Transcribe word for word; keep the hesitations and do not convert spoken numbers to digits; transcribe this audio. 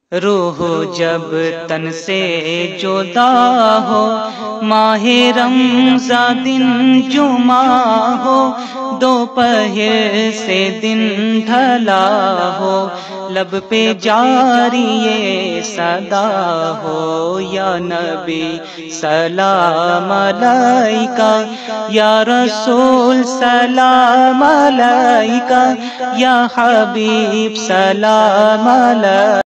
रूह जब तन से जुदा हो, माहे रमज़ा दिन जुमा हो, दोपहर से दिन ढला हो, लब पे जारी ये सदा हो। या नबी सलाम अलैका, या रसूल सलाम अलैका, या हबीब सलाम अलैका।